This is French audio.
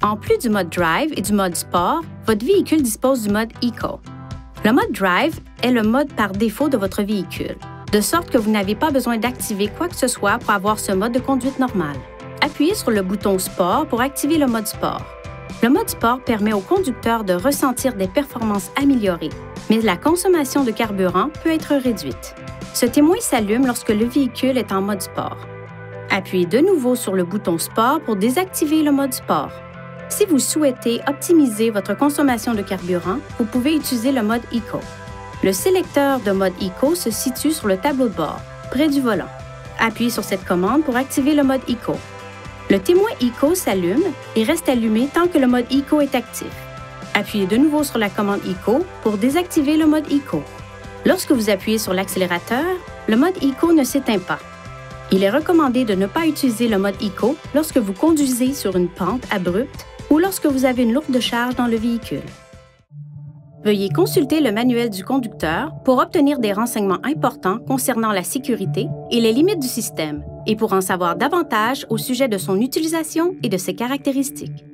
En plus du mode Drive et du mode Sport, votre véhicule dispose du mode Eco. Le mode Drive est le mode par défaut de votre véhicule, de sorte que vous n'avez pas besoin d'activer quoi que ce soit pour avoir ce mode de conduite normal. Appuyez sur le bouton Sport pour activer le mode Sport. Le mode Sport permet au conducteur de ressentir des performances améliorées, mais la consommation de carburant peut être réduite. Ce témoin s'allume lorsque le véhicule est en mode Sport. Appuyez de nouveau sur le bouton Sport pour désactiver le mode Sport. Si vous souhaitez optimiser votre consommation de carburant, vous pouvez utiliser le mode Eco. Le sélecteur de mode Eco se situe sur le tableau de bord, près du volant. Appuyez sur cette commande pour activer le mode Eco. Le témoin Eco s'allume et reste allumé tant que le mode Eco est actif. Appuyez de nouveau sur la commande Eco pour désactiver le mode Eco. Lorsque vous appuyez sur l'accélérateur, le mode Eco ne s'éteint pas. Il est recommandé de ne pas utiliser le mode Eco lorsque vous conduisez sur une pente abrupte ou lorsque vous avez une lourde charge dans le véhicule. Veuillez consulter le manuel du conducteur pour obtenir des renseignements importants concernant la sécurité et les limites du système et pour en savoir davantage au sujet de son utilisation et de ses caractéristiques.